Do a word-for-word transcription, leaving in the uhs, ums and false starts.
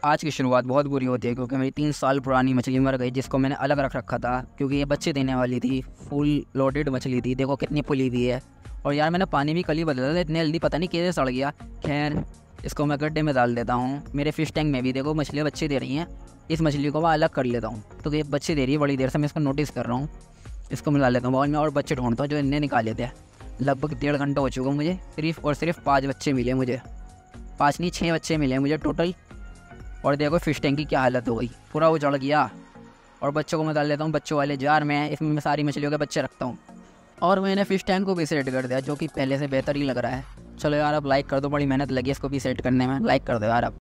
आज की शुरुआत बहुत बुरी होती है क्योंकि मेरी तीन साल पुरानी मछली मर गई, जिसको मैंने अलग रख रखा था क्योंकि ये बच्चे देने वाली थी। फुल लोडेड मछली थी, देखो कितनी फुली हुई है। और यार मैंने पानी भी कल ही बदला था, इतनी जल्दी पता नहीं कैसे सड़ गया। खैर इसको मैं गड्ढे में डाल देता हूँ। मेरे फिश टैंक में भी देखो मछलियाँ बच्चे दे रही हैं। इस मछली को मैं अलग कर लेता हूँ, तो ये बच्चे दे रही है बड़ी देर से, मैं इसको नोटिस कर रहा हूँ। इसको मिला लेता हूँ बॉल में और बच्चे ढूंढता हूँ जो इनने निकाले थे। लगभग डेढ़ घंटा हो चुका मुझे, सिर्फ और सिर्फ पाँच बच्चे मिले मुझे। पाँच नहीं छः बच्चे मिले मुझे टोटल। और देखो फिश टैंक की क्या हालत हो गई, पूरा उजड़ गया। और बच्चों को मैं डाल लेता हूँ बच्चों वाले जार में, इसमें मैं सारी मछलियों के बच्चे रखता हूँ। और मैंने फिश टैंक को भी सेट कर दिया, जो कि पहले से बेहतर ही लग रहा है। चलो यार अब लाइक कर दो, बड़ी मेहनत लगी इसको भी सेट करने में, लाइक कर दो यार अब।